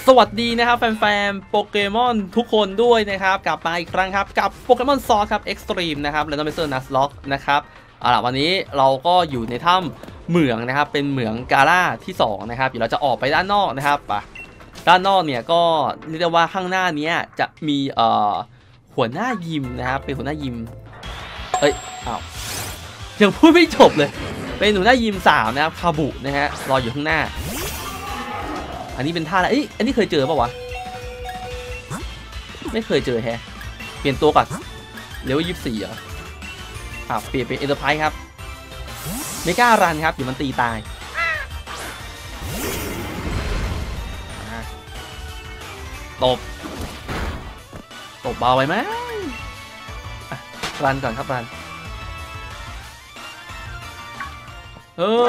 สวัสดีนะครับแฟนๆโปเกมอนทุกคนด้วยนะครับกลับมาอีกครั้งครับกับโปเกมอนซอร์ครับเอ็กซ์ตรีมนะครับและน้องเมเซอร์นัสล็อกนะครับเอาล่ะวันนี้เราก็อยู่ในถ้ำเหมืองนะครับเป็นเหมืองกาล่าที่2นะครับเดี๋ยวเราจะออกไปด้านนอกนะครับด้านนอกเนี่ยก็เรียกได้ว่าข้างหน้านี้จะมีหัวหน้ายิมนะครับเป็นหัวหน้ายิมอ้าวยังพูดไม่จบเลยเป็นหัวหน้ายิม3นะครับคาบุนะฮะรออยู่ข้างหน้าอันนี้เป็นท่าอะไรอันนี้เคยเจอป่าวะไม่เคยเจอแฮะเปลี่ยนตัวก่อนเลเวล24เหรอเปลี่ยนเป็นเอ็นเตอร์ไพรส์ครับไม่กล้ารันครับเดี๋ยวมันตีตายตบเบาไปไหมรันก่อนครับรันโอ้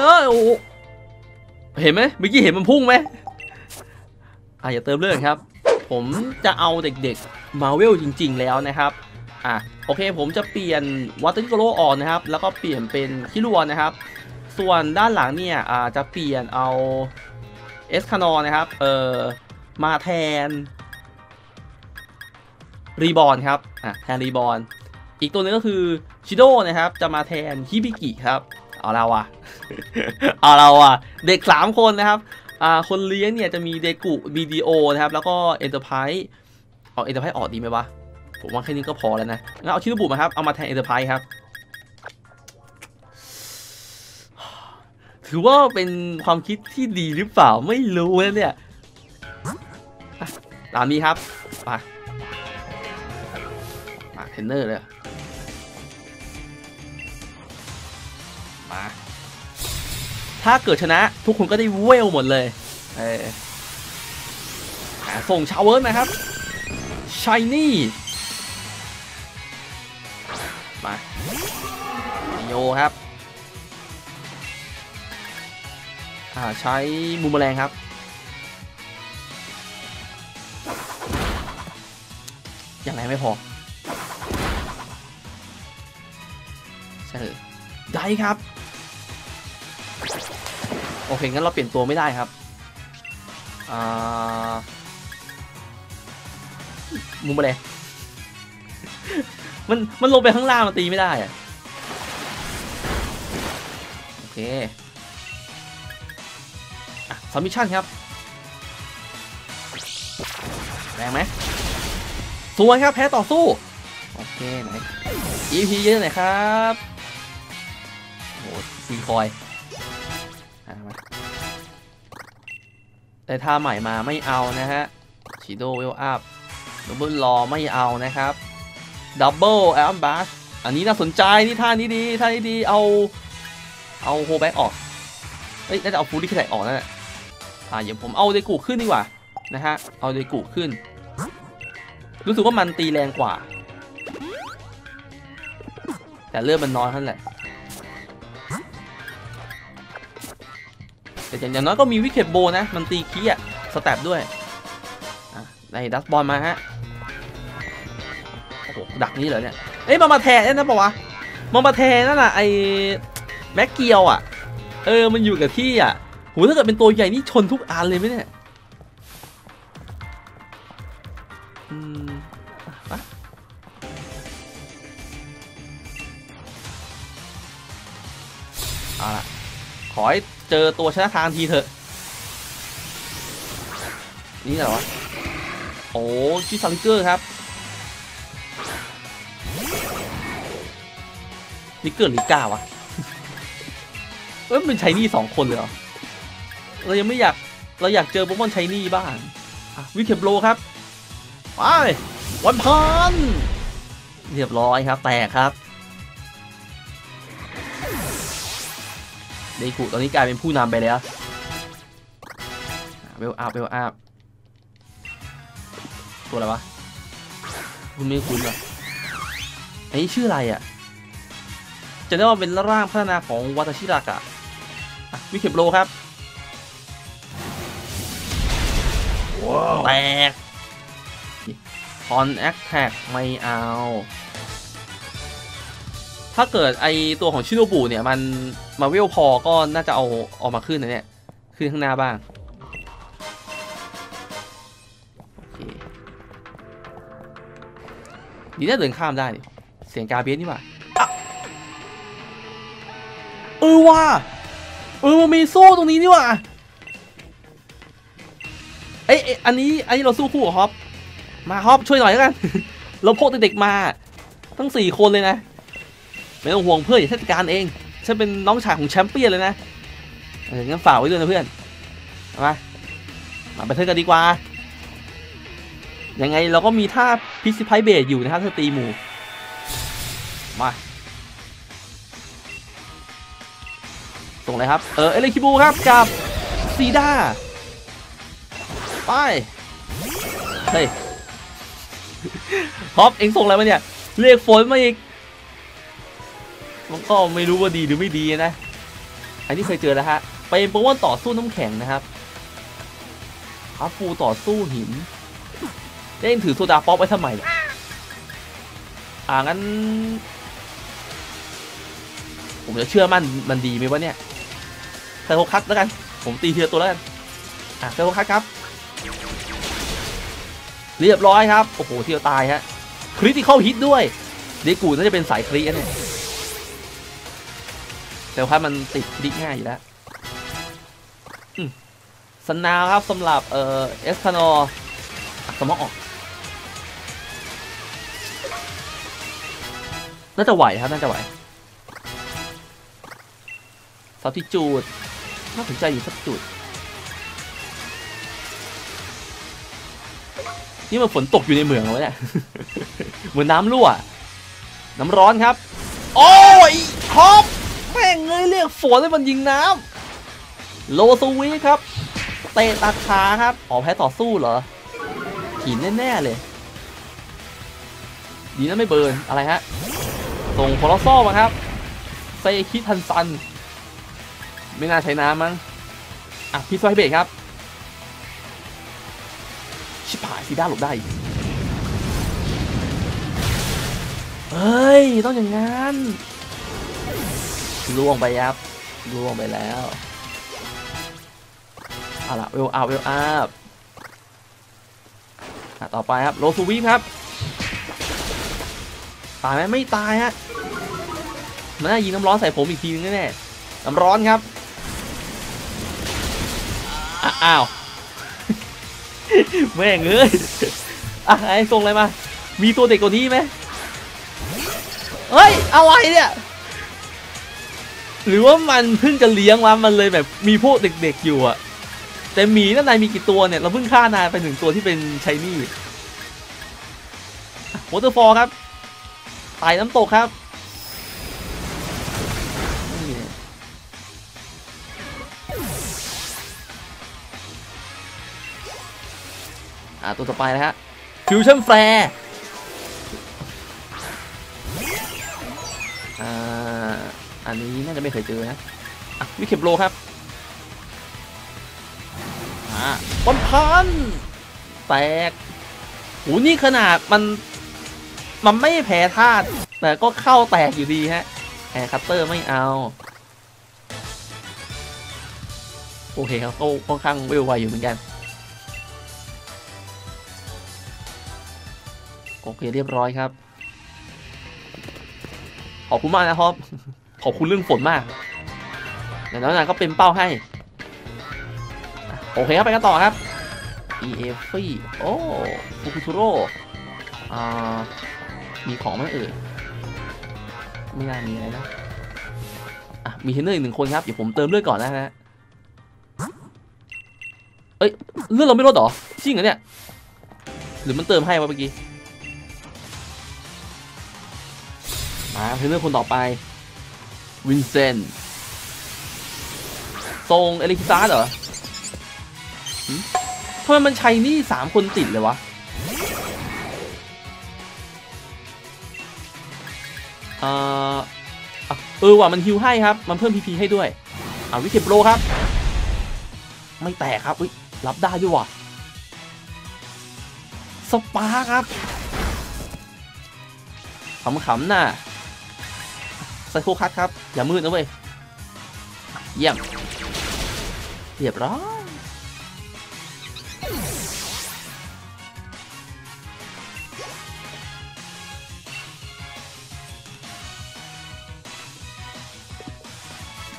เห็นไหมเมื่อกี้เห็นมันพุ่งไหมอย่าเติมเรื่องครับผมจะเอาเด็กๆมาเวลจริงๆแล้วนะครับโอเคผมจะเปลี่ยนวัตถุโกโลออกนะครับแล้วก็เปลี่ยนเป็นคิรัวนะครับส่วนด้านหลังเนี่ยจะเปลี่ยนเอาเอสคานอนะครับมาแทนรีบอลครับแทนรีบอลอีกตัวนึงก็คือชิโดนะครับจะมาแทนฮิบิกิครับเอาเราเด็ก3คนนะครับคนเลี้ยงเนี่ยจะมีเดกุบีดีโอนะครับแล้วก็เอ็นเตอร์ไพรส์เอาเอ็นเตอร์ไพรส์ออกดีไหมวะผมว่าแค่นี้ก็พอแล้วนะงั้นเอาชิโนบุมาครับเอามาแทนเอ็นเตอร์ไพรส์ครับถือว่าเป็นความคิดที่ดีหรือเปล่าไม่รู้นะเนี่ยตามนี้ครับมาเทรนเนอร์เลยมาถ้าเกิดชนะทุกคนก็ได้เวลหมดเลยส่งชาวเวิร์ดนะครับชายนี่มาโยครับใช้มูมแมลงครับอย่างไรไม่พอใช่ได้ครับโอเคงั้นเราเปลี่ยนตัวไม่ได้ครับมุมอะไรมันลงไปข้างล่างมันตีไม่ได้โอเคซัมมิชชั่นครับแรงไหมสวยครับแพ้ต่อสู้โอเคไหน EP เยอะหน่อยครับโอ้ซีคอยแต่ท่าใหม่มาไม่เอานะฮะชิโดเวลอัพดับเบิลรอไม่เอานะครับดับเบิลแอมบัสอันนี้น่าสนใจนี่ท่านี้ดีเอาโฮแบ็กออกน่าจะเอาฟูลี่แคทออกนั่นแหละอย่างผมเอาเดกูขึ้นดีกว่านะฮะเอาเดกูขึ้นรู้สึกว่ามันตีแรงกว่าแต่เลือดมันน้อยเท่านั้นแหละแต่อย่างน้อยก็มีวิกเก็ตโบนะมันตีคีย์สแตปด้วยในดัสบอลมาฮะโอ้โหดักนี้เหรอเนี่ยมาแทนนั่นปะวะมาแทนนั่นน่ะไอ้แม็กเกียวมันอยู่กับที่โหถ้าเกิดเป็นตัวใหญ่นี่ชนทุกอันเลยไหมเนี่ยเอาล่ะขอให้เจอตัวชนะทางทีเถอะนี่อะไรวะโอ้ชิซาริเกอร์ครับลิเกอร์ลิก้าวะมันใช้นี่2คนเลยเหรอเรายังไม่อยากเจอโปเกมอนใช้นี่บ้างวิกเก็ตโบครับไปวันพันเรียบร้อยครับแตกครับเดกุตอนนี้กลายเป็นผู้นำไปแล้วเวลอัพตัวอะไรวะคุณไม่คุ้นเหรอไอ้ชื่ออะไรจะได้ว่าเป็นร่างพัฒนาของวาตาชิรากะวิกเก็ตโบครับแตกคอนแอคแท็กไม่เอาถ้าเกิดไอตัวของชิโนบุเนี่ยมันมาเวลพอก็น่าจะเอาออกมาขึ้นนะเนี่ยขึ้นข้างหน้าบ้างดีน่าเดินข้ามได้เสียงกาเบียสนี่ว่ะว่ะมันมีโซ่ตรงนี้นี่ว่ะอันนี้เราสู้คู่กับฮอปมาฮอปช่วยหน่อยแล้วกัน เราพกเด็กๆมาทั้ง4 คนเลยนะไม่ต้องห่วงเพื่อนอย่าจัดการเองฉันเป็นน้องชายของแชมเปี้ยนเลยนะงั้นฝากไว้ด้วยนะเพื่อนมาไปเทิร์นกันดีกว่ายังไงเราก็มีท่าพิซิไพเบสอยู่นะครับถ้าตีหมู่มาส่งเลยครับเอเลคิบูครับกับซีด้าไปเฮ้ยฮอปเอ็งส่งอะไรมาเนี่ยเรียกฝนมาอีกมันก็ไม่รู้ว่าดีหรือไม่ดีนะอันนี้เคยเจอแล้วฮะเป็นโปเกมอนต่อสู้น้ำแข็งนะครับฮับฟูต่อสู้หินเล่นถือโซดาป๊อปไว้ทำไมงั้นผมจะเชื่อมันดีไหมวะเนี่ยไซโคคัตแล้วกันผมตีทีละตัวแล้วกันไซโคคัตครับเรียบร้อยครับโอ้โหที่เราตายฮะคริติคอลฮิตด้วยเดกูน่าจะเป็นสายคริเนี่ยแต่ว่ามันติดคริง่ายอยู่แล้วสนาวครับสำหรับเอสพานอสมองออกน่าจะไหวครับน่าจะไหวซับที่จูดน่าสนใจอยู่สักจุดนี่มันฝนตกอยู่ในเมืองเลยเนี่ย เหมือนน้ำรั่วน้ำร้อนครับโอ้ยฮอปแม่งเลยเรียกฝนให้มันยิงน้ำโลสวีครับเตะตาขาครับแพ้ต่อสู้เหรอหินแน่ๆเลยดีนะไม่เบิร์นอะไรฮะส่งโคลอสโซ่มาครับเซคิทันซันไม่น่าใช้น้ำมั้งพิซซ่าเบรกครับชิบหายซีด้าหลบได้เฮ้ยต้องอย่างงั้นล่วงไปครับล่วงไปแล้วเอาล่ะเวลอัพต่อไปครับโรซูวีครับตายไหมไม่ตายฮะมันน่ายิงน้ำร้อนใส่ผมอีกทีนึงแน่ๆน้ำร้อนครับอ้าวแม่งเอ้ยไอ้ส่งอะไรมามีตัวเด็กกว่านี้ไหมเฮ้ยอะไรเนี่ยหรือว่ามันเพิ่งจะเลี้ยงมันเลยแบบมีพวกเด็กๆอยู่อะแต่หมีนั่นนายมีกี่ตัวเนี่ยเราเพิ่งฆ่านายไป1 ตัวที่เป็นไชนี่วอเตอร์ฟอลครับไต่น้ำตกครับตัวต่อไปนะฮะฟิวชั่นแฟร์อันนี้น่าจะไม่เคยเจอนะวิเคปโลครับบอลพันแตกโหนี่ขนาดมันไม่แพ้ธาตุแต่ก็เข้าแตกอยู่ดีฮะแอร์คัตเตอร์ไม่เอาโอเคครับก็ค่อนข้างเวลไวอยู่เหมือนกันโอเคเรียบร้อยครับขอบคุณมากนะครับขอบคุณเรื่องฝนมากเดี๋ยวน้องนายก็เป็นเป้าให้โอเคครับไปกันต่อครับ EFI โอ้ฟูคุทูโร่มีของไหมไม่น่ามีอะไรนะมีเทรนเนอร์อีก1 คนครับเดี๋ยวผมเติมเลือดก่อนนะฮะเลือดเราไม่ลดหรอจริงเหรอเนี่ยหรือมันเติมให้วะเมื่อกี้มาเทรนเนอร์คนต่อไปวินเซนต์ทรงเอลิคิซาร์เหรอทำไมมันใช้นี่3 คนติดเลยวะว่ะมันฮิวให้ครับมันเพิ่ม PP ให้ด้วยวิเคปโลครับไม่แตกครับรับได้ด้วยว่ะสปาร์ครับขำๆน่ะไซโคคัทครับอย่ามืดนะเว้ยเยี่ยมเรียบร้อย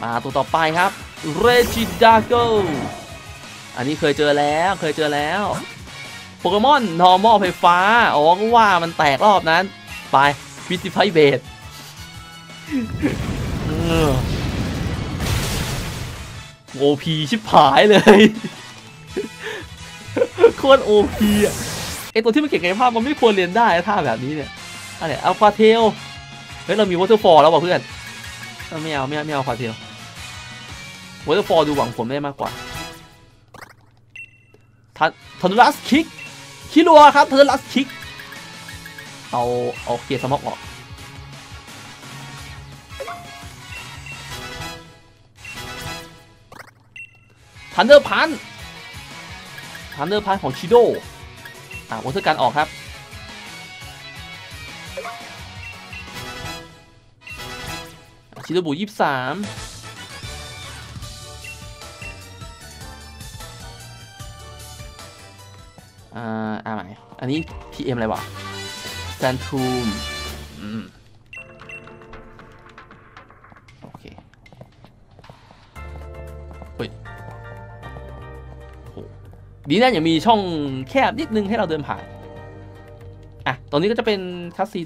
มาตัวต่อไปครับเรจิดาโกอันนี้เคยเจอแล้วโปเกมอนนอร์มอลไฟฟ้าอ๋อก็ว่ามันแตกรอบนั้นไปฟิสิไฟเบสโอพีชิบหายเลยโคตรโอพีอ่ะไอตัวที่มันเก่งกายภาพมันไม่ควรเรียนได้ท่าแบบนี้เนี่ยอะไรอัลฟาเทลเฮ้ยเรามีวอเตอร์ฟอลแล้วว่ะเพื่อนไม่เอาอัลฟาเทลวอเตอร์ฟอลดูหวังผลได้มากกว่าทันรัสคิกคิรัวครับทันรัสคิกเอาเกียร์สม็อกออกทันเดอร์พันของชิโดวอเตอร์การออกครับชิโดบุ23ใหม่อันนี้ PM อะไรวะแซนทูมโอเคเฮ้ยดีนะยังมีช่องแคบนิดนึงให้เราเดินผ่านตอนนี้ก็จะเป็นคัสซีน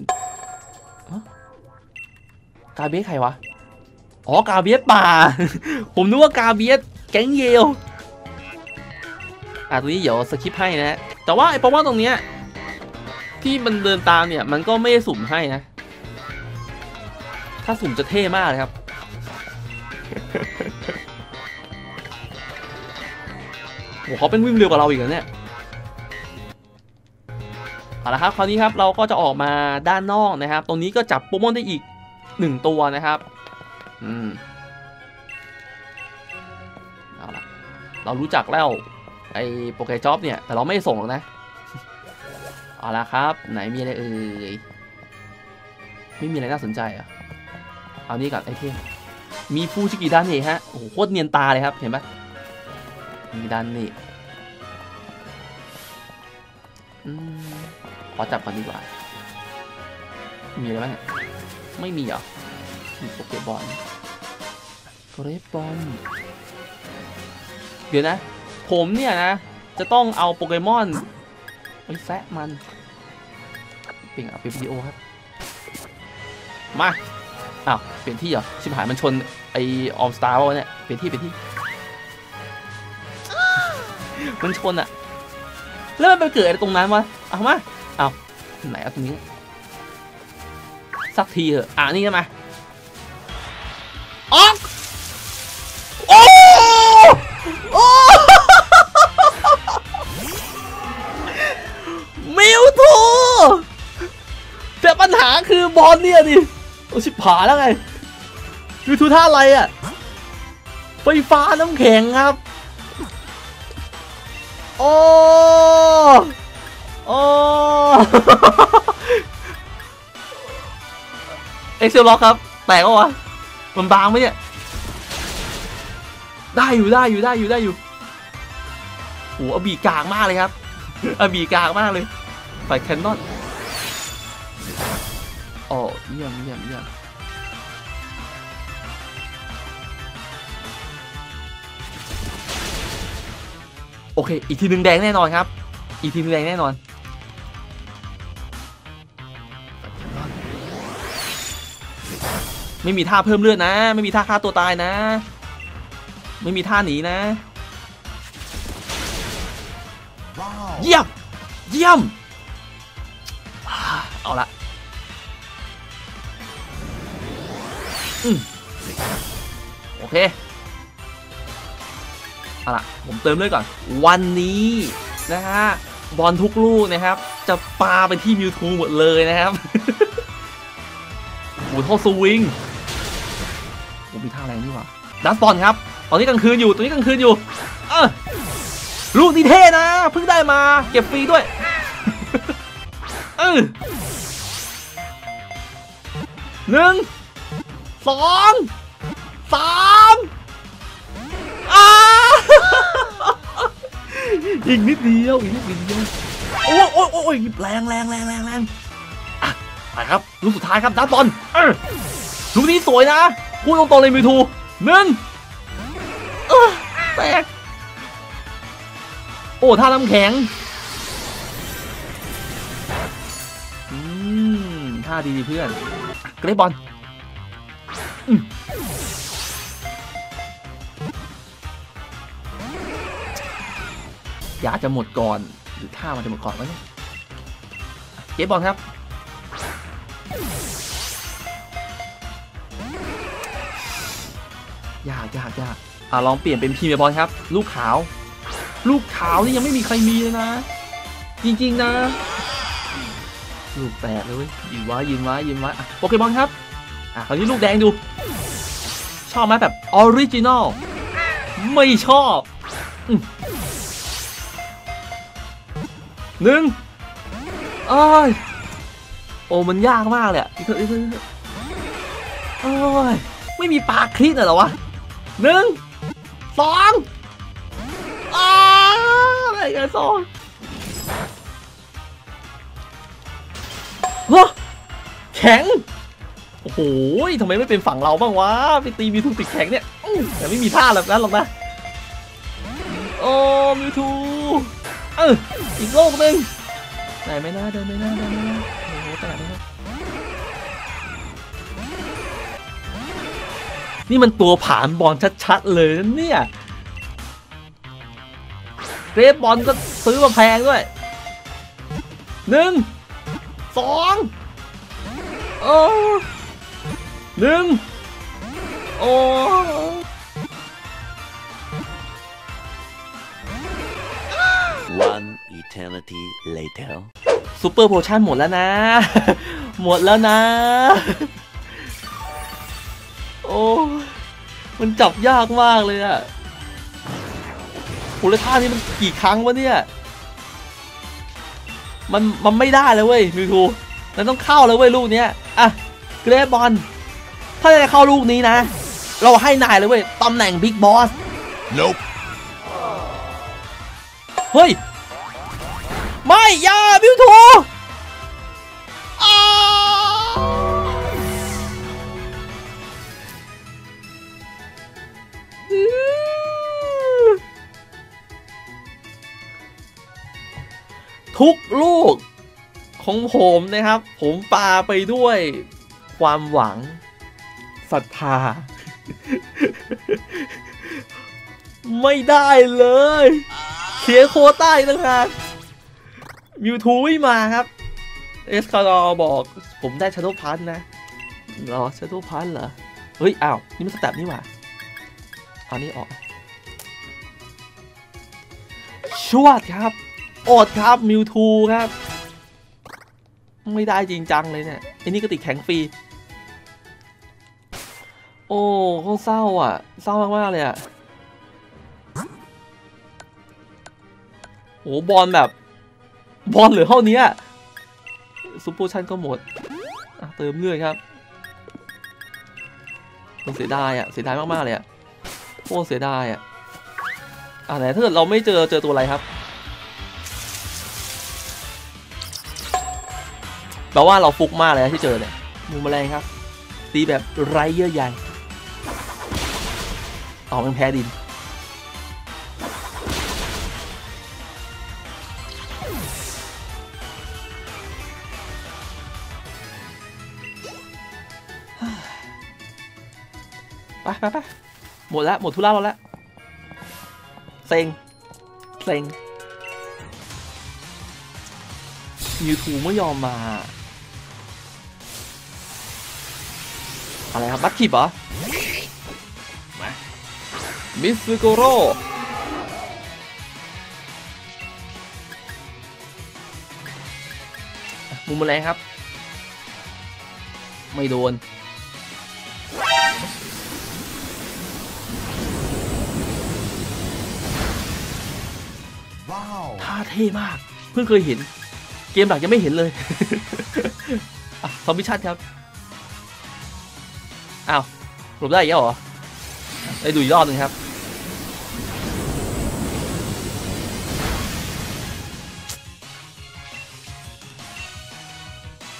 กาเบียสใครวะอ๋อกาเบียสป่า ผมนึกว่ากาเบียสแก๊งเยลตัวนี้เดี๋ยวสคิปให้นะแต่ว่าไอ้เพราะว่าตรงเนี้ยที่มันเดินตามเนี่ยมันก็ไม่ได้สุ่มให้นะถ้าสุ่มจะเท่มากเลยครับ โหเขาเป็นวิ่งเร็วกว่าเราอีกแล้วเนี่ยเอาละครับคราวนี้ครับเราก็จะออกมาด้านนอกนะครับตรงนี้ก็จับโปเกมอนได้อีก1ตัวนะครับเอาละเรารู้จักแล้วไอ้โปเกจ็อบเนี่ยแต่เราไม่ส่งหรอกนะเอาละครับไหนมีอะไรไม่มีอะไรน่าสนใจเอานี้ก่อนไอเทมมีฟูชิกิดันนี่ฮะโอ้โหโคตรเนียนตาเลยครับเห็นปะมีดันนี่ขอจับก่อนดีกว่ามีอะไรบ้างไม่มีเหรอมีโปเกบอลเดี๋ยวนะผมเนี่ยนะจะต้องเอาโปเกมอนไปแซะมันเปลี่ยนวิดีโอครับมาเปลี่ยนที่เหรอชิบหายมันชนไอออมสตาร์วะเนี่ยเปลี่ยนที่มันชนแล้วมันไปเกิดอะไรตรงนั้นวะมาไหนตรงนี้สักทีเหอะนี่ใช่ไหมออกโอ้มิวทูแต่ปัญหาคือบอลเนี่ยดิชิบหายแล้วไงมิวทูท่าอะไรไฟฟ้าน้ำแข็งครับโอ้เอ็กเซลล็อกครับแตกวะมันบางไหมเนี่ยได้อยู่โอ้บีกากมากเลยครับบีกากมากเลยไฟแคนนอนเยี่ยมโอเคอีกทีหนึ่งแดงแน่นอนครับไม่มีท่าเพิ่มเลือดนะไม่มีท่าฆ่าตัวตายนะไม่มีท่าหนีนะเยี่ยมเอาละโอเคเอาละผมเติมเลยก่อนวันนี้นะฮะบอลทุกลูกนะครับจะปาไปที่มิวทูหมดเลยนะครับโอ้โหท่อสวิงผมมีท่าแรงนี่หว่าดัสบอลครับตอนนี้กลางคืนอยู่ลูกนี้เท่นะเพิ่งได้มาเก็บฟรีด้วย1 2 3อีกนิดเดียวโอ้ยแรงไปครับลูกสุดท้ายครับดัสบอลลูกนี้สวยนะพูดตรงๆเลยมิวทูแตกโอ้ท่าน้ำแข็งท่าดีเพื่อนเกรฟบอลยาจะหมดก่อนหรือท่ามันจะหมดก่อนวะเนี่ยเกรฟบอลครับยากลองเปลี่ยนเป็นพีเมบอลครับลูกขาวนี่ยังไม่มีใครมีเลยนะจริงๆนะลูกแตกเลยยืนไว้โปเกมอนครับคราวนี้ลูกแดงดูชอบไหมแบบออริจินอลไม่ชอบ1โอ้มันยากมากเลยไม่มีปากคลิปเหรอวะ1 2อะไรกัน2แข็งโอ้โหทำไมไม่เป็นฝั่งเราบ้างวะไปตีมิวทูติดแข็งเนี่ยแต่ไม่มีท่าแบบนั้นหรอกนะโอ้มิวทูอีกโลกหนึ่งได้ไหมนะโอ้โหแต่ไม่นะนี่มันตัวผานบอลชัดๆเลยนะเนี่ยเกรฟบอลก็ซื้อมาแพงด้วย1 2 One eternity later ซูเปอร์โพชั่นหมดแล้วนะโอ้มันจับยากมากเลยอะมูลค่านี่มันกี่ครั้งวะเนี่ยมันไม่ได้เลยเว้ยมิวทูมันต้องเข้าเลยเว้ยลูกเนี้ยเกรฟบอลถ้าจะเข้าลูกนี้นะเราให้นายเลยเว้ยตำแหน่งบิ๊กบอส Nope เฮ้ยไม่อย่ามิวทูทุกลูกของผมนะครับผมปาไปด้วยความหวังศรัทธาไม่ได้เลยเสียโควต้าอีกนะครับมิวทูไม่มาครับเอสคาร์ดอบอกผมได้ชาโดว์พันนะเหรอชาโดว์พันเหรอเฮ้ยอ้าวนี่มันสแตปนี่หว่าเอานี่ออกชวดครับอดครับมิวทูครับไม่ได้จริงจังเลยเนี่ยไอ้นี่ก็ติดแข็งฟรีโอ้เขาเศร้าอ่ะเศร้ามากๆเลยอ่ะโอ้บอลแบบบอลเหลือเท่านี้ซุปเปอร์ชั่นก็หมดเติมเลือดครับเสียดายเสียดายมากๆเลยโอ้เสียดายแต่ถ้าเกิดเราไม่เจอตัวอะไรครับแปลว่าเราฟุกมากเลยที่เจอเนี่ยมูแมลงครับตีแบบไร้เยื่อใยมันแพ้ดินไปหมดแล้วหมดทุล่าเราแล้วเซ็งมิวทูไม่ยอมมาอะไรครับบัตคิปเหรอมิสโกโร่มุมแมลงครับไม่โดนท่าเท่มากเพิ่งเคยเห็นเกมหลักยังไม่เห็นเลยซอมบี้ชัดครับหลบได้อีกแล้วเหรอได้ดูอีกรอบนึงครับ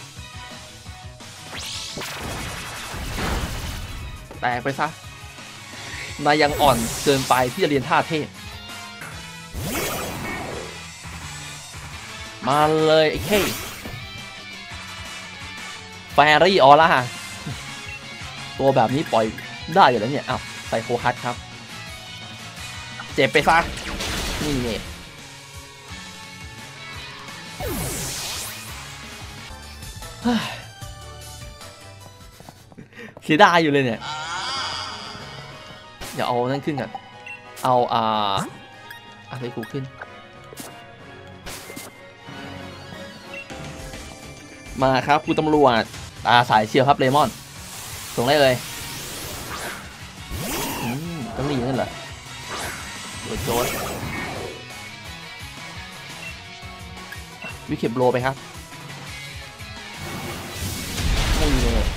แตกไปซะนายยังอ่อนเกินไปที่จะเรียนท่าเทพมาเลยไอ้เคแฟรี่ออร่าตัวแบบนี้ปล่อยได้อยู่แล้วเนี่ยอ้าวไซโคคัทครับเจ็บไปซะนี่ไงเสียดายอยู่เลยเนี่ยอย่าเอานั่นขึ้นกันเอาอะไรกูขึ้นมาครับคุณตำรวจสายเชียวครับเลมอนส่งได้เลยต้องหนีนั่นเหรอโจดวิเคปโลไปครับไม่มีเลย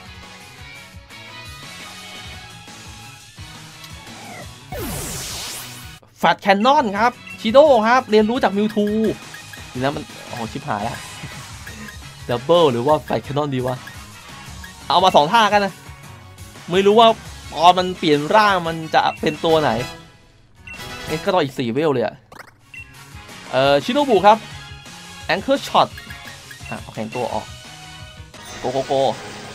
แฟลชแคนนอนครับชิโดครับเรียนรู้จากมิวทูนี่นะมันโอ้ชิบหายแล้วดับเบิลหรือว่าแฟลชแคนนอนดีวะเอามา2ท่ากันนะไม่รู้ว่าพอมันเปลี่ยนร่างมันจะเป็นตัวไหนก็ต่ออีก4เวลเลยอะชิโนบุครับแองเกิลช็อตเอาแข่งตัวออกโก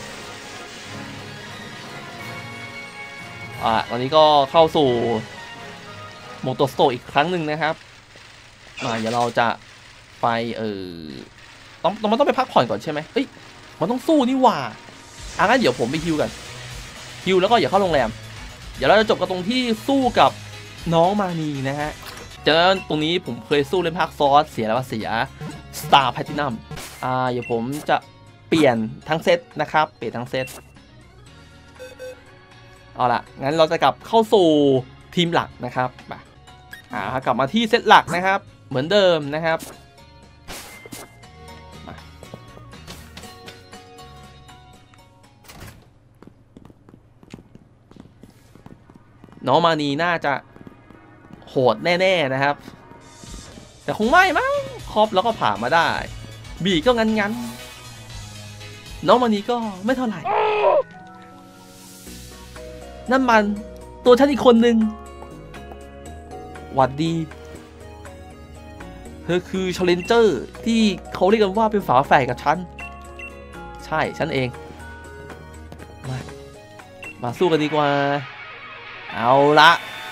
ตอนนี้ก็เข้าสู่โมโตสโตอีกครั้งหนึ่งนะครับเดี๋ยวเราจะไปมันต้องไปพักผ่อนก่อนใช่ไหมเอ้ยมันต้องสู้นี่หว่างั้นเดี๋ยวผมไปฮิวกันฮิวแล้วก็อย่าเข้าโรงแรมเดี๋ยวเราจะจบกันตรงที่สู้กับน้องมานีนะฮะจากนั้นตรงนี้ผมเคยสู้เล่นภาคซอสเสียแล้วเสีย Star Platinum เดี๋ยวผมจะเปลี่ยนทั้งเซตนะครับเปลี่ยนทั้งเซตเอาล่ะงั้นเราจะกลับเข้าสู่ทีมหลักนะครับกลับมาที่เซตหลักนะครับเหมือนเดิมนะครับน้องมานีน่าจะโหดแน่ๆนะครับแต่คงไม่มั้งครอบแล้วก็ผ่านมาได้บีก็งั้นน้องมานีก็ไม่เท่าไหร่นั่นมันตัวฉันอีกคนนึงหวัดดีเธอคือชาเลนเจอร์ที่เขาเรียกกันว่าเป็นฝาแฝดกับฉันใช่ฉันเองมาสู้กันดีกว่าเอาละ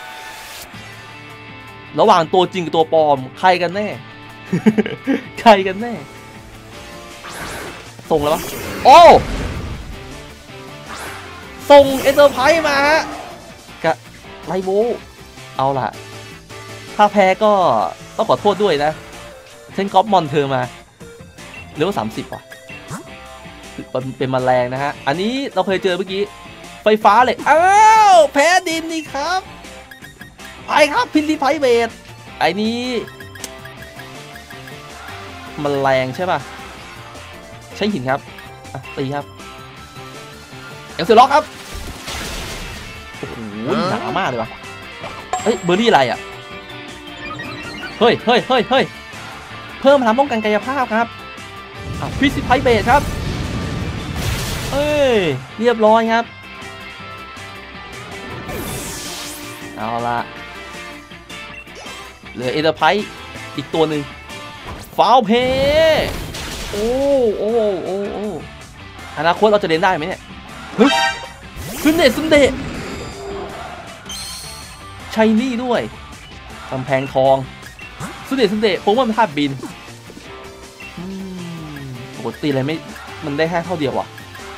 ระหว่างตัวจริงกับตัวปลอมใครกันแน่ ใครกันแน่ส่งแล้วปะโอ้ส่งเอเตอร์ไพรส์มาฮะกับไลโวเอาล่ะถ้าแพ้ก็ต้องขอโทษด้วยนะเช่นก๊อปมอนเธอมาเรียกว่า30ว่ะเป็นแมลงนะฮะอันนี้เราเคยเจอเมื่อกี้ไฟฟ้าเลยอ้าวแพ้ดินนี่ครับไปครับพินที่ไฟเบสไอ้นี้มันแรงใช่ป่ะใช้หินครับตีครับเอลเซล็อกครับโอ้โหหนามากเลยว่ะเฮ้ยเบอร์รี่อะไรอ่ะเฮ้ยเพิ่มพลังป้องกันกายภาพครับพิซิไฟเบสครับเอ้ยเรียบร้อยครับเอาละเหลือเอเดอร์ไพร์อีกตัวหนึ่งฟาวเพย์โอ้อนาคตเราจะเล่นได้ไหมเนี่ยเฮ้ยซุนเดะชัยนี่ด้วยกำแพงทองซุนเดะผมว่ามันท่าบินปกติอะไรไม่มันได้แค่เท่าเดียวอ่ะ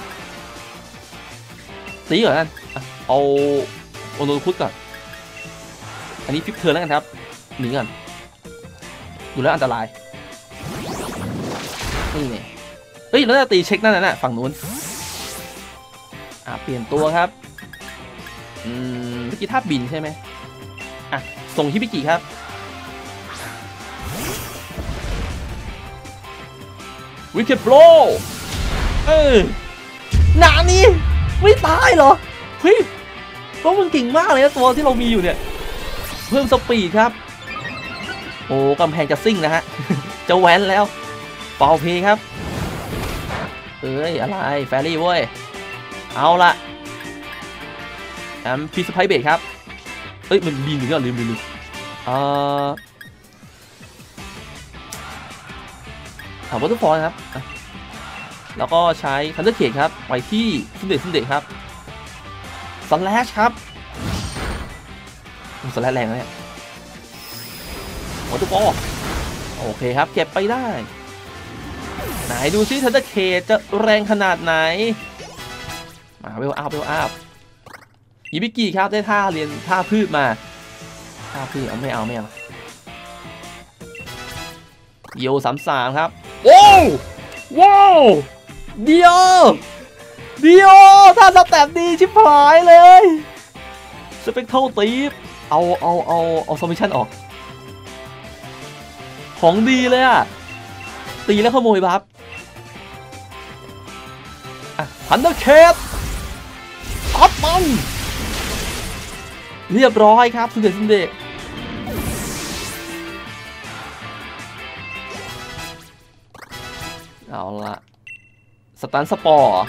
ตีก่อนนั่นเอาโอโนคุตก่อนอันนี้ฟิกเทิร์นแล้วกันครับหนีก่อนดูแล้วอันตรายนี่ไงเฮ้ยแล้วจะตีเช็คนั่นน่ะฝั่งนู้นเปลี่ยนตัวครับเมื่อกี้ท่าบินใช่ไหมส่งฮิบิกิครับวิกเก็ตโบว์หนานี้ไม่ตายเหรอเฮ้ยเพราะมันเก่งมากเลยนะตัวที่เรามีอยู่เนี่ยเพิ่มสปีดครับโอ้กำแพงจะซิ่งนะฮะจะแว้นแล้วเป่าเพครับอะไรแฟรี่เว้ยเอาละพีสไปเบรกครับเอ้ยมันดีหนึ่งก็ลืมวอเตอร์ฟอลครับแล้วก็ใช้คันเดอร์เคดครับไปที่ซุนเดะครับสแลชครับสแลชแรงนะเนี่ยวอเตอร์ฟอลโอเคครับเก็บไปได้ไหนดูซิคันเดอร์เคดจะแรงขนาดไหนมาเวลอัพยิบิกิครับได้เรียนท่าพืชมาท่าพืชไม่เอาโย33ครับโว้วเดียวท่าสแตปดีชิบหายเลยสเปกเทิลตีฟเอาซอมมิชั่นออกของดีเลยอะตีแล้วขโมยบัฟฮันเดอร์เคดอัพมันเรียบร้อยครับสุดเด็ดเอาละสตันสปอร์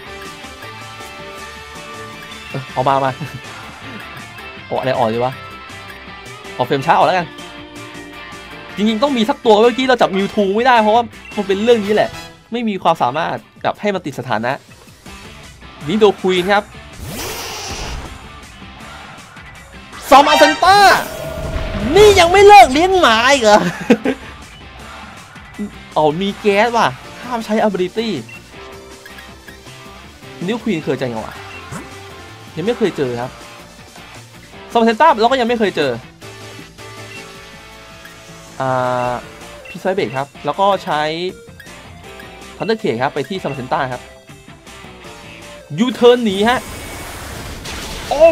เอามาโอ้อะไรออกดีวะออกเฟรมช้าออกแล้วกันจริงๆต้องมีสักตัวเมื่อกี้เราจับมิวทูไม่ได้เพราะว่ามันเป็นเรื่องนี้แหละไม่มีความสามารถกับให้มันติดสถานะนี่โดควีนครับซอมอาเซนต้านี่ยังไม่เลิกเลี้ยงหมาอีกเหรอมีแก๊สว่ะห้ามใช้ ability นิวควีนเคยเจอไงวะยังไม่เคยเจอครับซอมอาเซนต้าเราก็ยังไม่เคยเจอพีซไซเบรกครับแล้วก็ใช้ทันเดอร์เคดครับไปที่ซอมอาเซนต้าครับยูเทิร์นหนีฮะโอ้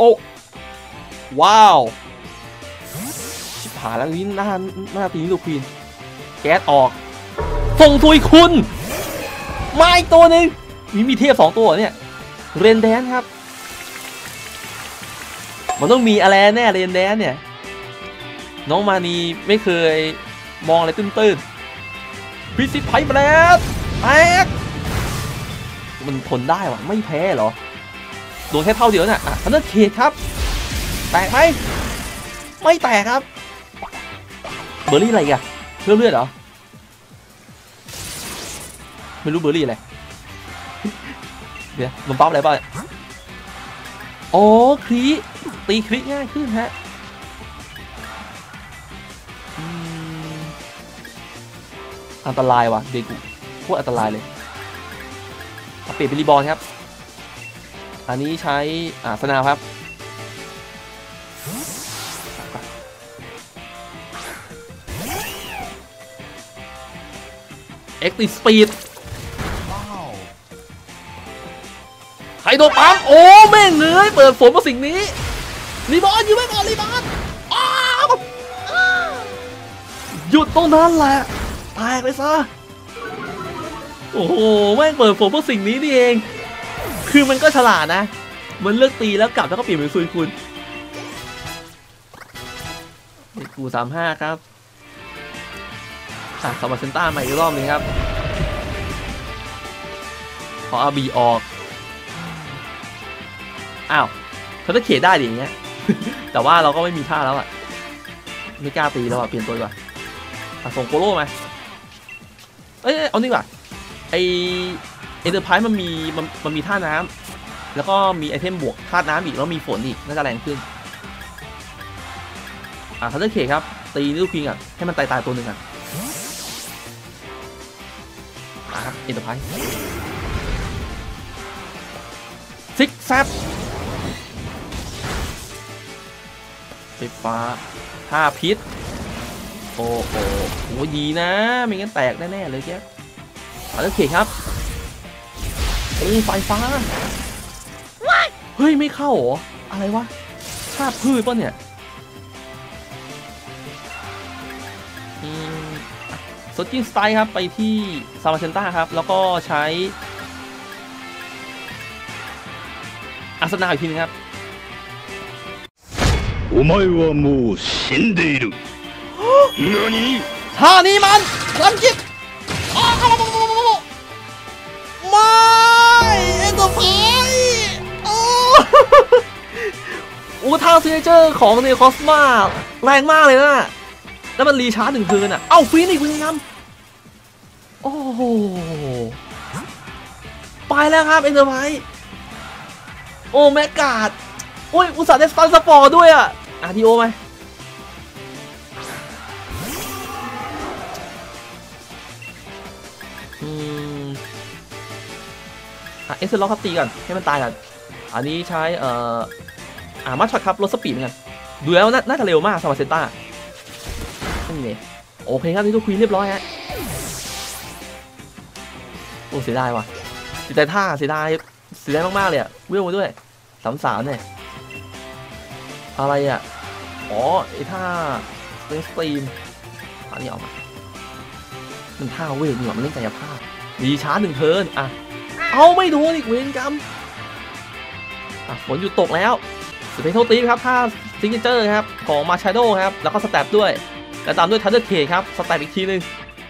ว้าวชิบหายแล้วนี่หน้าตีนิวควีนแก๊สออกส่งทุยคุณมาอีกตัวหนึ่งมีเทพ2ตัวเนี่ยเรนแดนครับมันต้องมีอะไรแน่เรนแดนเนี่ยน้องมานีไม่เคยมองอะไรตื้นพิซิตไพแบลดแตกมันทนได้วะไม่แพ้เหรอโดนแค่เท่าเดียวน่ะทันเดอร์เคดครับแตกไหมไม่แตกครับเบอร์รี่อะไรกันเลือดเหรอไม่รู้เบอร์รี่อะไรเดี๋ยวลมป๊อปอะไรบ้างอ๋อตีคลิง่ายขึ้นฮะอันตรายว่ะเดกุโคตรอันตรายเลยเปลี่ยนเป็นรีบอลครับอันนี้ใช้สนามครับเอ็กซ์สปีดไฮโดรปั๊มโอ้แม่งเลยเปิดฝนมาสิ่งนี้รีบอลอยู่ไม่ก่อนรีบอลหยุดตรงนั้นแหละแตกเลยซะโอ้โหแม่งเปิดฝนเพราะสิ่งนี้นี่เองคือมันก็ฉลาดนะมันเลือกตีแล้วกลับแล้วก็เปลี่ยนเป็นซุยคุณกู35ครับสมาร์เซนต้าใหม่อีกรอบนึงครับพอเอาบีออกอ้าวเขาจะเขียนได้ดิอย่างเงี้ย แต่ว่าเราก็ไม่มีท่าแล้วอ่ะไม่กล้าตีแล้วอ่ะเปลี่ยนตัวดีกว่าส่งโปโลมาเอานี่ว่ะไอเอ็นเตอร์ไพรส์มันมีท่าน้ำแล้วก็มีไอเทมบวกธาตุน้ำอีกแล้วมีฝนอีกน่าจะแรงขึ้นทันเดอร์เคดครับตีนิวควีนอ่ะให้มันตายตัวหนึ่งอ่ะครับเอ็นเตอร์ไพรส์ซิกแซบไฟฟ้า5 พิษโอ้โหดีนะไม่งั้นแตกแน่ๆเลยแกทันเดอร์เคดครับไฟฟ้าเฮ้ยไม่เข้าเหรออะไรวะธาตุพืชป่ะเนี่ยโซจิงสไตล์ครับไปที่ซามาเซนต้าครับแล้วก็ใช้อาสนาอีกทีนึงครับお前はもう死んでいる何ท่านี้มันพลังจิตไม่เอ็นเตอร์ไพรส์อู้ท่าซิกเนเจอร์ของเนคอสมาแรงมากเลยนะแล้วมันรีชาร์จ1 คืนอ่ะเอ้าฟีนิกซ์เป็นไงครับโอ้โหไปแล้วครับเอ็นเตอร์ไพรส์โอ้แมกกาดอุ้ยอุตส่าห์ได้สตันสปอร์ด้วยอ่ะทีโอไหมเอสเซอร์ล็อกครับตีก่อนให้มันตายก่อนอันนี้ใช้มาช็อตครับลดสปีดเหมือนกันดูแล้วน่าจะเร็วมากสมาร์เซต้านี่ไงโอเคครับนี่ทุกคุยเรียบร้อยฮะโอ้เสียดายว่ะเสียดายท่าเสียดายมากๆเลยอะเวลมาด้วย33เนี่ยอะไรอะอ๋อไอ้ท่าเล่นสตรีมอันนี้ออกมามันท่าเวลนี่หว่ามันเล่นกายภาพดีชาร์จ1 เทิร์นอ่ะเอาไม่โดนอีกเวรกรรมฝนหยุดตกแล้วสเปเชียลตีครับท่าซิกเนเจอร์ครับของมาชาโดครับแล้วก็สแตปด้วยแล้วตามด้วยทันเดอร์เคครับสแตปอีกทีนึง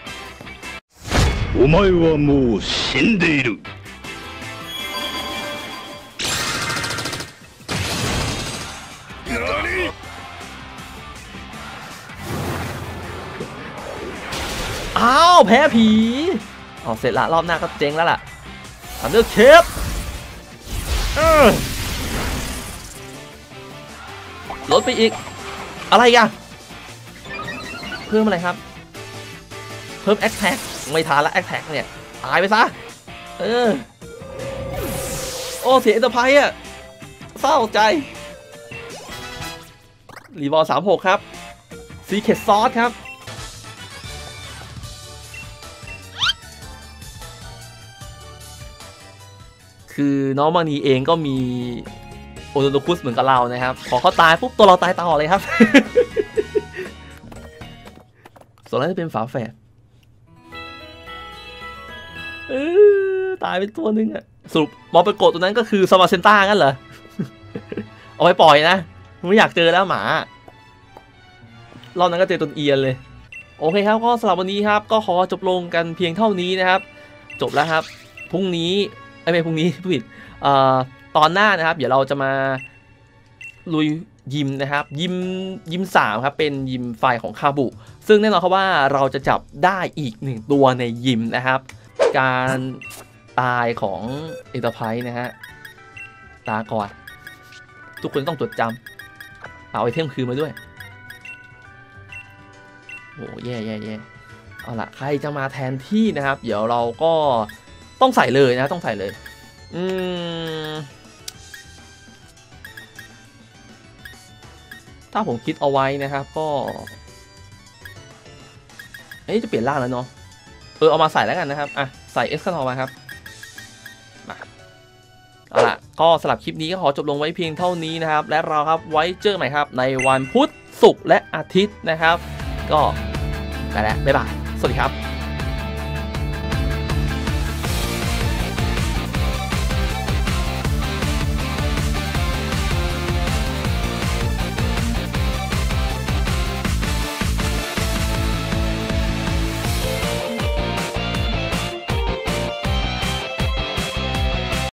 お前はもう死んでいるอ้าวแพ้ผีเสร็จละรอบหน้าก็เจ๊งแล้วล่ะทันเดอร์เคปลดไปอีกอะไรกันเพิ่มอะไรครับเพิ่มแอคแท็กไม่ทันละแอคแท็กเนี่ยตายไปซะโอ้เสียเอ็นเตอร์ไพรส์อะเศร้าใจรีบอล36ครับซีเคทซอสครับคือน้องมานีเองก็มีโอโดโนคุสเหมือนกับเรานะครับพอเขาตายปุ๊บตัวเราตายต่อเลยครับ ส่วนนั้นจะเป็นฝาแฝดตายเป็นตัวนึงอะสรุปมอไปโกดตัวนั้นก็คือสมาเซนต้างั้นเหรอ เอาไปปล่อยนะไม่อยากเจอแล้วหมารอบนั้นก็เจอตัวเอียนเลยโอเคครับก็สำหรับวันนี้ครับก็ขอจบลงกันเพียงเท่านี้นะครับจบแล้วครับพรุ่งนี้ไม่พรุ่งนี้ผิดตอนหน้านะครับเดี๋ยวเราจะมาลุยยิมนะครับยิม3ครับเป็นยิมไฟของคาบุซึ่งแน่นอนครับว่าเราจะจับได้อีก1 ตัวในยิมนะครับการตายของเอ็นเตอร์ไพรส์นะฮะตาก่อนทุกคนต้องจดจำเอาไอเทมคืนมาด้วยโอ้แย่เอาล่ะใครจะมาแทนที่นะครับเดี๋ยวเราก็ต้องใส่เลยนะต้องใส่เลยถ้าผมคิดเอาไว้นะครับก็จะเปลี่ยนร่างแล้วเนาะเอามาใส่แล้วกันนะครับใส่เอสคาทอมาครับมาเอาล่ะก็สำหรับคลิปนี้ก็ขอจบลงไว้เพียงเท่านี้นะครับและเราครับไว้เจอกันใหม่ครับในวันพุธศุกร์และอาทิตย์นะครับก็ไปแล้วบ๊ายบายสวัสดีครับ